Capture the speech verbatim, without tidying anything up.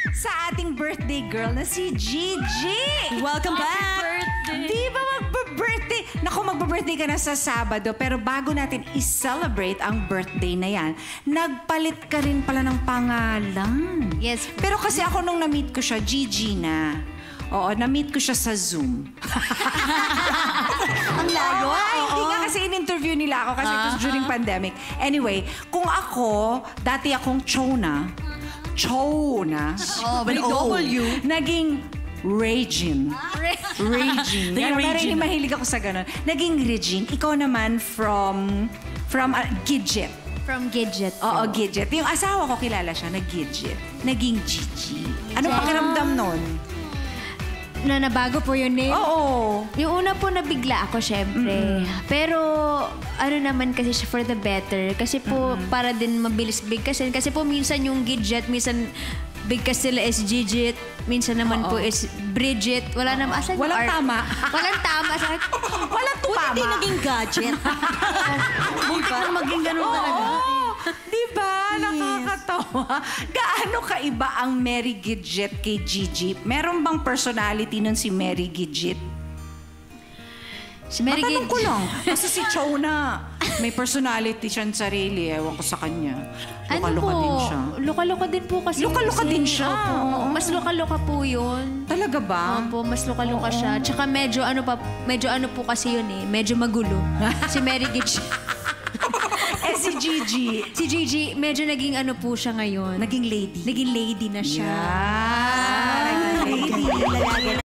sa ating birthday girl na si Gigi. Welcome back! Birthday. Di ba magbe-birthday? Naku, magbe-birthday ka na sa Sabado, pero bago natin i-celebrate ang birthday na yan, nagpalit ka rin pala ng pangalan. Yes. Pero kasi ako nung na-meet ko siya, Gigi na. Oo, na-meet ko siya sa Zoom. Ang layo. Ay, hindi nga kasi in-interview nila ako kasi it was during pandemic. Anyway, kung ako, dati akong Chona. Chona. Oh, may W. Naging Regine. Regine. The Pero Regine. rin mahilig ako sa ganun. Naging Regine. Ikaw naman from, from uh, Gidget. From Gidget. Oo, Gidget. Yung asawa ko kilala siya na Gidget. Naging Gigi. Ano pakiramdam nun? Na nabago po yung name. Oo. Yung una po nabigla ako, syempre. Pero ano naman kasi siya for the better. Kasi po para din mabilis bigkasin. Kasi po minsan yung Gidget, minsan bigkas sila is Gigit. Minsan naman po is Bridget. Wala naman. Asan yung Walang art? tama. Walang tama. Asan? Walang tupama. Hindi naging gadget. Buti na maging ganun talaga. Oo. Diba? Nakakatawa. Gaano kaiba ang Mary Gidget kay Gigi? Meron bang personality nun si Mary Gidget? Si Mary Matanong ko Gidget. lang. Kasi si Chona, may personality siyang sarili. Ewan ko sa kanya. Ano Luka-luka po? din siya. Luka-luka din po kasi. Luka-luka kasi. din siya. Opo. Oo. Mas luka-luka po yun. Talaga ba? Opo, mas luka-luka siya. Tsaka medyo ano pa, medyo ano po kasi yun eh. Medyo magulo. Si Mary Gidget. Eh si Gigi. Si Gigi, medyo naging ano po siya ngayon. Naging lady. Naging lady na siya. Yeah. Naging lady.